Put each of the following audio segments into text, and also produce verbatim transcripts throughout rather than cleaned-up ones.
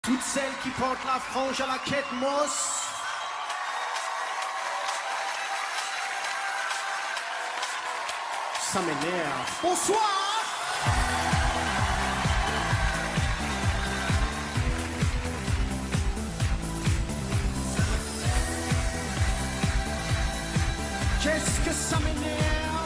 Toutes celles qui portent la frange à la quête mosse. Ça m'énerve. Bonsoir. Qu'est-ce que ça m'énerve?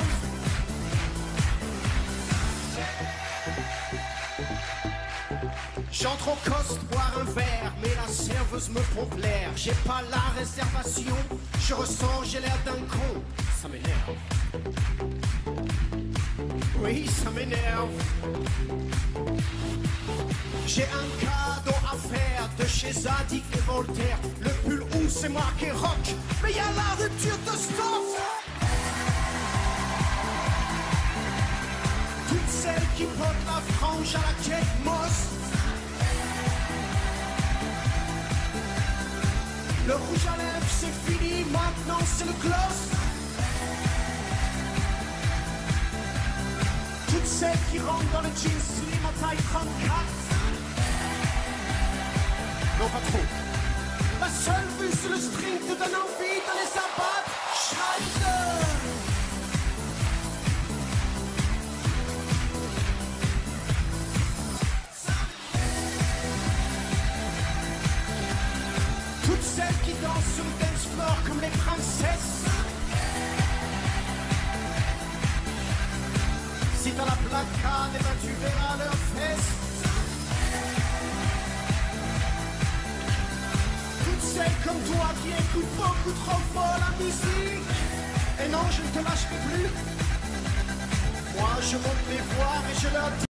J'entre au coste boire un verre, mais la serveuse me pompe l'air. J'ai pas la réservation, je ressens, j'ai l'air d'un con. Ça m'énerve. Oui, ça m'énerve. J'ai un cadeau à faire de chez Zadig et Voltaire. Le pull où c'est marqué rock, mais y a la rupture de stock. Toutes celles qui portent la frange à la quête mosse. Le rouge à lèvres c'est fini, maintenant c'est le gloss. Toutes celles qui rentrent dans le jean slim en taille trente-quatre. Non pas trop. La seule vue sur le string te donne envie de les abattre. Scheiße. Toutes celles qui dansent sur le dance floor comme les princesses. Si t'as la placade, eh ben tu verras leurs fesses. Toutes celles comme toi qui écoutent beaucoup trop fort la musique. Et non, je ne te lâcherai plus. Moi je monte les voir et je leur dis